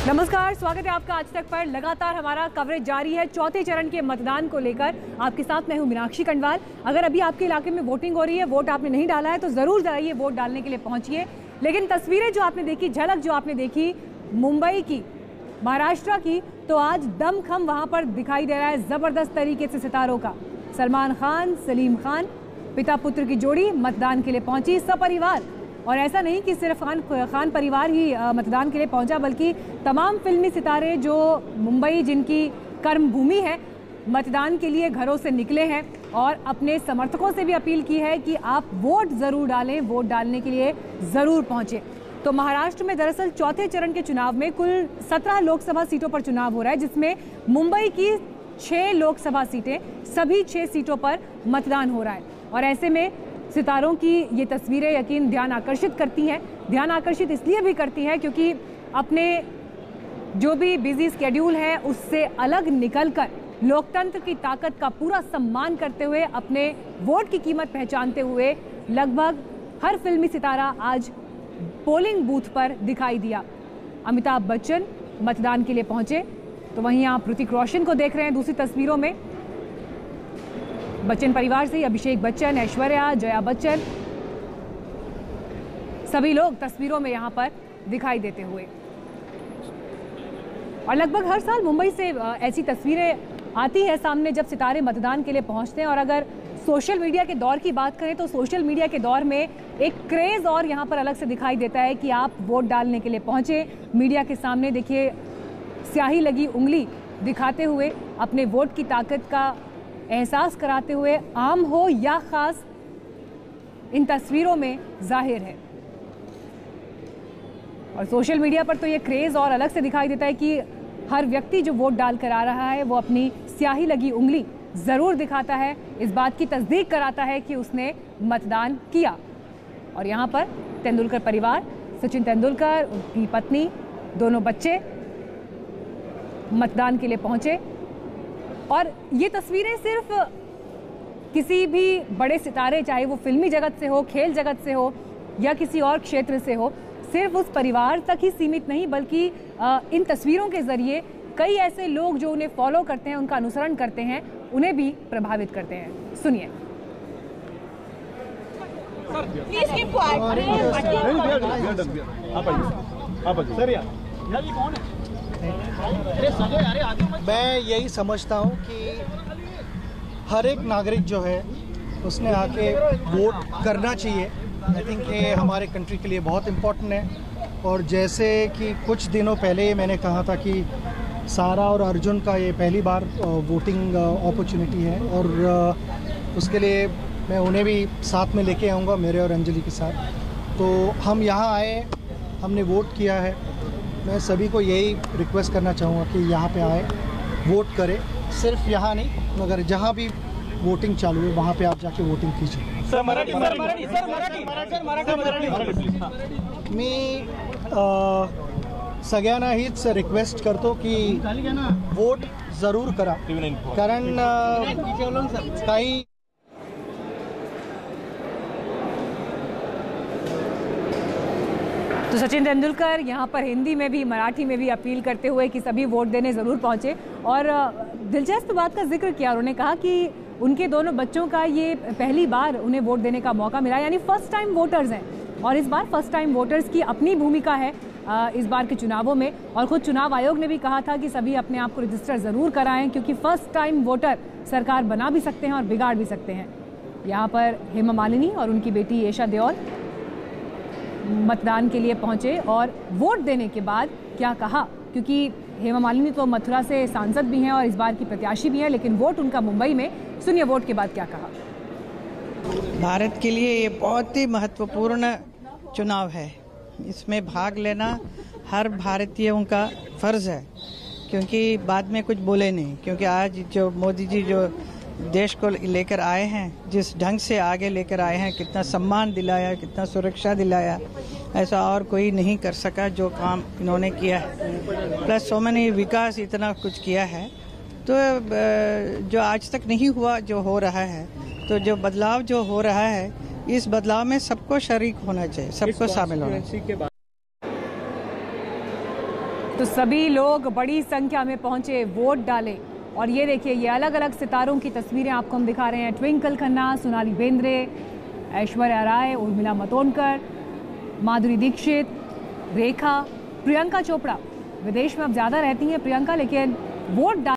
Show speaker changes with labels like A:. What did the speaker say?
A: नमस्कार, स्वागत है आपका आज तक पर। लगातार हमारा कवरेज जारी है चौथे चरण के मतदान को लेकर। आपके साथ मैं हूं मीनाक्षी कंडवाल। अगर अभी आपके इलाके में वोटिंग हो रही है, वोट आपने नहीं डाला है तो ज़रूर जाइए, वोट डालने के लिए पहुंचिए। लेकिन तस्वीरें जो आपने देखी, झलक जो आपने देखी मुंबई की, महाराष्ट्र की, तो आज दमखम वहाँ पर दिखाई दे रहा है ज़बरदस्त तरीके से सितारों का। सलमान खान, सलीम खान, पिता पुत्र की जोड़ी मतदान के लिए पहुंची सपरिवार। और ऐसा नहीं कि सिर्फ खान परिवार ही मतदान के लिए पहुंचा, बल्कि तमाम फिल्मी सितारे जो मुंबई, जिनकी कर्मभूमि है, मतदान के लिए घरों से निकले हैं और अपने समर्थकों से भी अपील की है कि आप वोट ज़रूर डालें, वोट डालने के लिए ज़रूर पहुंचें। तो महाराष्ट्र में दरअसल चौथे चरण के चुनाव में कुल 17 लोकसभा सीटों पर चुनाव हो रहा है, जिसमें मुंबई की 6 लोकसभा सीटें, सभी 6 सीटों पर मतदान हो रहा है। और ऐसे में सितारों की ये तस्वीरें यकीन ध्यान आकर्षित करती हैं। ध्यान आकर्षित इसलिए भी करती हैं क्योंकि अपने जो भी बिजी स्केड्यूल है उससे अलग निकलकर लोकतंत्र की ताकत का पूरा सम्मान करते हुए, अपने वोट की कीमत पहचानते हुए लगभग हर फिल्मी सितारा आज पोलिंग बूथ पर दिखाई दिया। अमिताभ बच्चन मतदान के लिए पहुंचे, तो वहीं आप ऋतिक रोशन को देख रहे हैं दूसरी तस्वीरों में। बच्चन परिवार से अभिषेक बच्चन, ऐश्वर्या, जया बच्चन, सभी लोग तस्वीरों में यहां पर दिखाई देते हुए। और लगभग हर साल मुंबई से ऐसी तस्वीरें आती है सामने जब सितारे मतदान के लिए पहुंचते हैं। और अगर सोशल मीडिया के दौर की बात करें तो सोशल मीडिया के दौर में एक क्रेज और यहां पर अलग से दिखाई देता है कि आप वोट डालने के लिए पहुंचे। मीडिया के सामने देखिए स्याही लगी उंगली दिखाते हुए, अपने वोट की ताकत का एहसास कराते हुए, आम हो या खास, इन तस्वीरों में जाहिर है। और सोशल मीडिया पर तो ये क्रेज और अलग से दिखाई देता है कि हर व्यक्ति जो वोट डाल कर आ रहा है वो अपनी स्याही लगी उंगली जरूर दिखाता है, इस बात की तस्दीक कराता है कि उसने मतदान किया। और यहाँ पर तेंदुलकर परिवार, सचिन तेंदुलकर, उनकी पत्नी, दोनों बच्चे मतदान के लिए पहुंचे। और ये तस्वीरें सिर्फ किसी भी बड़े सितारे, चाहे वो फिल्मी जगत से हो, खेल जगत से हो या किसी और क्षेत्र से हो, सिर्फ उस परिवार तक ही सीमित नहीं, बल्कि इन तस्वीरों के जरिए कई ऐसे लोग जो उन्हें फॉलो करते हैं, उनका अनुसरण करते हैं, उन्हें भी प्रभावित करते हैं। सुनिए।
B: मैं यही समझता हूँ कि हर एक नागरिक जो है उसने आके वोट करना चाहिए। आई थिंक ये हमारे कंट्री के लिए बहुत इम्पोर्टेंट है। और जैसे कि कुछ दिनों पहले मैंने कहा था कि सारा और अर्जुन का ये पहली बार वोटिंग अपॉर्चुनिटी है, और उसके लिए मैं उन्हें भी साथ में लेके आऊँगा, मेरे और अंजलि के साथ। तो हम यहाँ आए, हमने वोट किया है। मैं सभी को यही रिक्वेस्ट करना चाहूँगा कि यहाँ पे आए, वोट करें। सिर्फ यहाँ नहीं, मगर जहाँ भी वोटिंग चालू है वहाँ पे आप जाके वोटिंग कीजिए। मी सगळ्यांना हीच रिक्वेस्ट करतो की वोट जरूर करा, कारण काही
A: तो सचिन तेंदुलकर यहाँ पर हिंदी में भी, मराठी में भी अपील करते हुए कि सभी वोट देने ज़रूर पहुँचे। और दिलचस्प बात का जिक्र किया, उन्होंने कहा कि उनके दोनों बच्चों का ये पहली बार उन्हें वोट देने का मौका मिला, यानी फर्स्ट टाइम वोटर्स हैं। और इस बार फर्स्ट टाइम वोटर्स की अपनी भूमिका है इस बार के चुनावों में। और खुद चुनाव आयोग ने भी कहा था कि सभी अपने आप को रजिस्टर ज़रूर कराएं, क्योंकि फर्स्ट टाइम वोटर सरकार बना भी सकते हैं और बिगाड़ भी सकते हैं। यहाँ पर हेमा मालिनी और उनकी बेटी येशा देओल मतदान के लिए पहुंचे और वोट देने के बाद क्या कहा, क्योंकि हेमा मालिनी तो मथुरा से सांसद भी हैं और इस बार की प्रत्याशी भी हैं, लेकिन वोट उनका मुंबई में। सुनिए वोट के बाद क्या कहा।
C: भारत के लिए ये बहुत ही महत्वपूर्ण चुनाव है। इसमें भाग लेना हर भारतीयों का फर्ज है, क्योंकि बाद में कुछ बोले नहीं। क्योंकि आज जो मोदी जी जो देश को लेकर आए हैं, जिस ढंग से आगे लेकर आए हैं, कितना सम्मान दिलाया, कितना सुरक्षा दिलाया, ऐसा और कोई नहीं कर सका जो काम इन्होंने किया है। प्लस सो मैनी विकास इतना कुछ किया है, तो जो आज तक नहीं हुआ जो हो रहा है, तो जो बदलाव जो हो रहा है, इस बदलाव में सबको शरीक होना चाहिए, सबको शामिल होना चाहिए।
A: तो सभी लोग बड़ी संख्या में पहुंचे वोट डाले। और ये देखिए, ये अलग अलग सितारों की तस्वीरें आपको हम दिखा रहे हैं। ट्विंकल खन्ना, सोनाली बेंद्रे, ऐश्वर्या राय, उर्मिला मातोंडकर, माधुरी दीक्षित, रेखा, प्रियंका चोपड़ा। विदेश में अब ज़्यादा रहती हैं प्रियंका, लेकिन वोट